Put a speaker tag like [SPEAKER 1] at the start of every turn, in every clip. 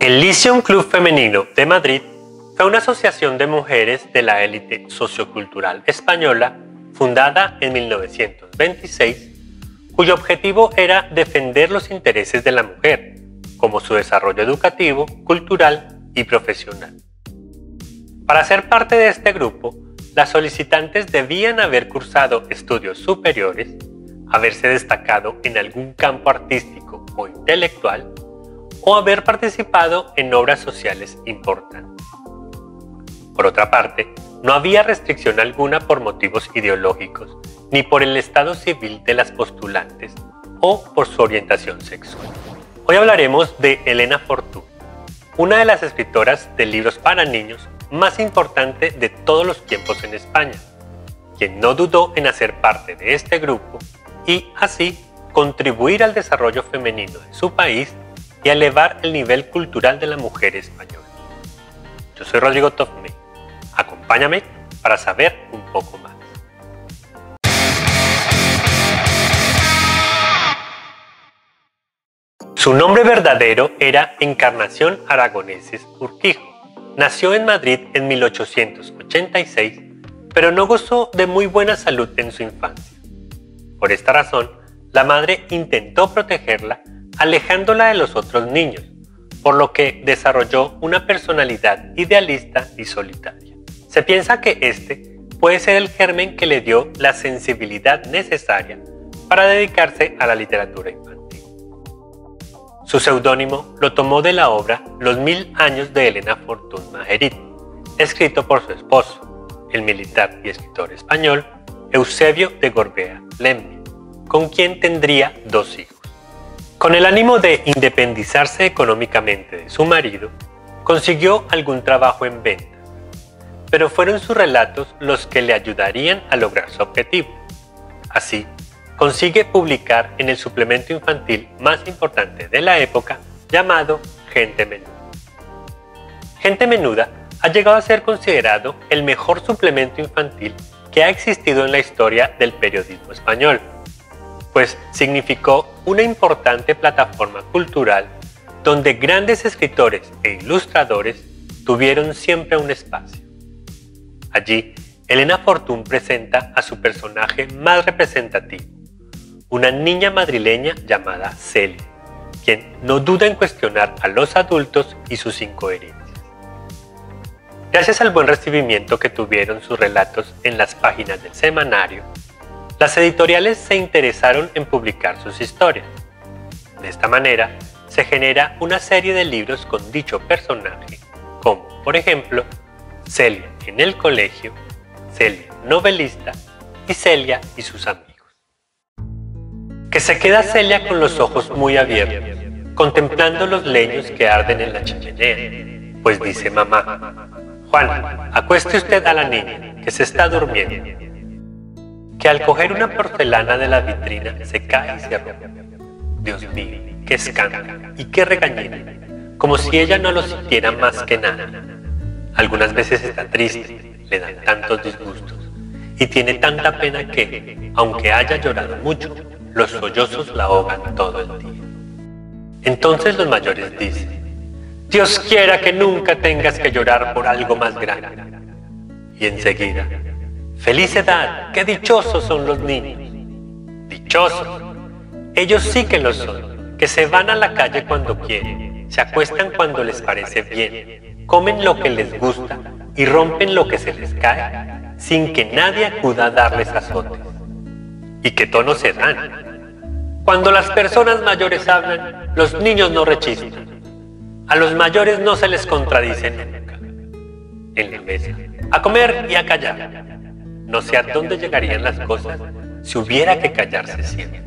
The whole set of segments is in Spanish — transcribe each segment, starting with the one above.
[SPEAKER 1] El Lyceum Club Femenino de Madrid fue una asociación de mujeres de la élite sociocultural española fundada en 1926, cuyo objetivo era defender los intereses de la mujer, como su desarrollo educativo, cultural y profesional. Para ser parte de este grupo, las solicitantes debían haber cursado estudios superiores, haberse destacado en algún campo artístico o intelectual, o haber participado en obras sociales importantes. Por otra parte, no había restricción alguna por motivos ideológicos, ni por el estado civil de las postulantes o por su orientación sexual. Hoy hablaremos de Elena Fortún, una de las escritoras de libros para niños más importante de todos los tiempos en España, quien no dudó en hacer parte de este grupo y así contribuir al desarrollo femenino de su país y a elevar el nivel cultural de la mujer española. Yo soy Rodrigo Tofme. Acompáñame para saber un poco más. Su nombre verdadero era Encarnación Aragoneses Urquijo. Nació en Madrid en 1886, pero no gozó de muy buena salud en su infancia. Por esta razón, la madre intentó protegerla alejándola de los otros niños, por lo que desarrolló una personalidad idealista y solitaria. Se piensa que este puede ser el germen que le dio la sensibilidad necesaria para dedicarse a la literatura infantil. Su seudónimo lo tomó de la obra Los 1000 años de Elena Fortún Majerit, escrito por su esposo, el militar y escritor español Eusebio de Gorbea Lemne, con quien tendría 2 hijos. Con el ánimo de independizarse económicamente de su marido, consiguió algún trabajo en ventas, pero fueron sus relatos los que le ayudarían a lograr su objetivo. Así, consigue publicar en el suplemento infantil más importante de la época, llamado Gente Menuda. Gente Menuda ha llegado a ser considerado el mejor suplemento infantil que ha existido en la historia del periodismo español, pues significó una importante plataforma cultural donde grandes escritores e ilustradores tuvieron siempre un espacio. Allí, Elena Fortún presenta a su personaje más representativo, una niña madrileña llamada Celia, quien no duda en cuestionar a los adultos y sus incoherencias. Gracias al buen recibimiento que tuvieron sus relatos en las páginas del semanario, las editoriales se interesaron en publicar sus historias. De esta manera, se genera una serie de libros con dicho personaje, como, por ejemplo, Celia en el colegio, Celia novelista y Celia y sus amigos. Que se queda Celia con los ojos muy abiertos, contemplando los leños que arden en la chimenea, pues dice mamá: Juan, acueste usted a la niña, que se está durmiendo. Que al coger una porcelana de la vitrina se cae y se rompe. Dios mío, qué escándalo y qué regañina, como si ella no lo sintiera más que nada. Algunas veces está triste, le dan tantos disgustos y tiene tanta pena que, aunque haya llorado mucho, los sollozos la ahogan todo el día. Entonces los mayores dicen: Dios quiera que nunca tengas que llorar por algo más grande. Y enseguida: ¡feliz edad! ¡Qué dichosos son los niños! ¡Dichosos! Ellos sí que lo son, que se van a la calle cuando quieren, se acuestan cuando les parece bien, comen lo que les gusta y rompen lo que se les cae, sin que nadie acuda a darles azotes. ¿Y qué tono se dan? Cuando las personas mayores hablan, los niños no rechistan. A los mayores no se les contradice nunca. En la mesa, a comer y a callar. No sé a dónde llegarían las cosas si hubiera que callarse siempre.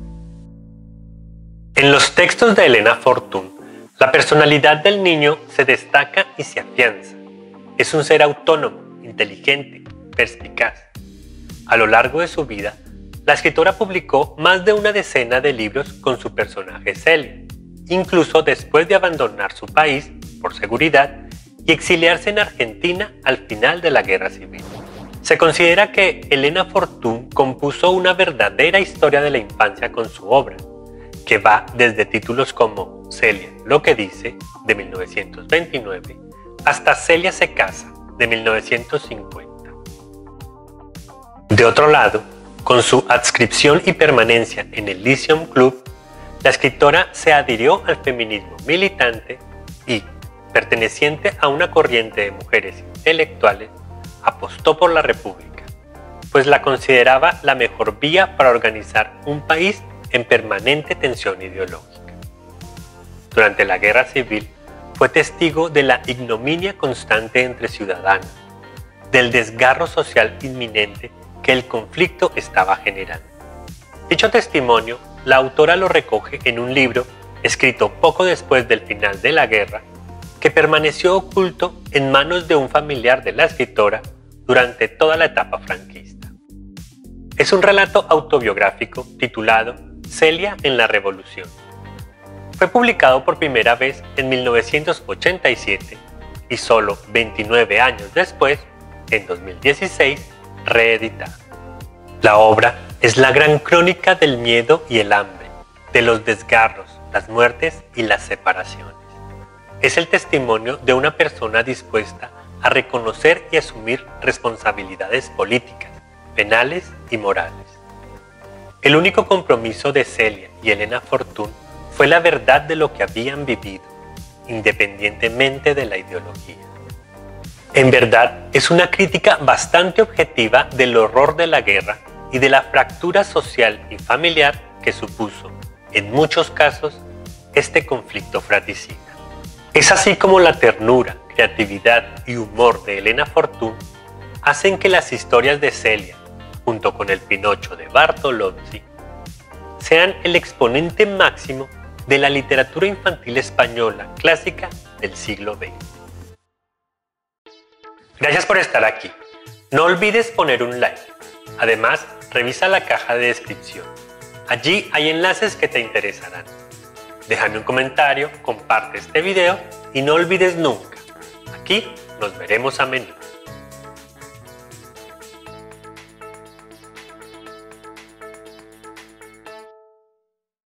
[SPEAKER 1] En los textos de Elena Fortún, la personalidad del niño se destaca y se afianza. Es un ser autónomo, inteligente, perspicaz. A lo largo de su vida, la escritora publicó más de una decena de libros con su personaje Celia, incluso después de abandonar su país por seguridad y exiliarse en Argentina al final de la Guerra Civil. Se considera que Elena Fortún compuso una verdadera historia de la infancia con su obra, que va desde títulos como Celia lo que dice, de 1929, hasta Celia se casa, de 1950. De otro lado, con su adscripción y permanencia en el Lyceum Club, la escritora se adhirió al feminismo militante y, perteneciente a una corriente de mujeres intelectuales, apostó por la República, pues la consideraba la mejor vía para organizar un país en permanente tensión ideológica. Durante la Guerra Civil, fue testigo de la ignominia constante entre ciudadanos, del desgarro social inminente que el conflicto estaba generando. Dicho testimonio, la autora lo recoge en un libro escrito poco después del final de la guerra, que permaneció oculto en manos de un familiar de la escritora durante toda la etapa franquista. Es un relato autobiográfico titulado Celia en la Revolución. Fue publicado por primera vez en 1987 y solo 29 años después, en 2016, reeditado. La obra es la gran crónica del miedo y el hambre, de los desgarros, las muertes y las separaciones. Es el testimonio de una persona dispuesta a reconocer y asumir responsabilidades políticas, penales y morales. El único compromiso de Celia y Elena Fortún fue la verdad de lo que habían vivido, independientemente de la ideología. En verdad, es una crítica bastante objetiva del horror de la guerra y de la fractura social y familiar que supuso, en muchos casos, este conflicto fratricida. Es así como la ternura, creatividad y humor de Elena Fortún hacen que las historias de Celia, junto con el Pinocho de Bartolozzi, sean el exponente máximo de la literatura infantil española clásica del siglo XX. Gracias por estar aquí. No olvides poner un like. Además, revisa la caja de descripción. Allí hay enlaces que te interesarán. Déjame un comentario, comparte este video y no olvides nunca, aquí nos veremos a menudo.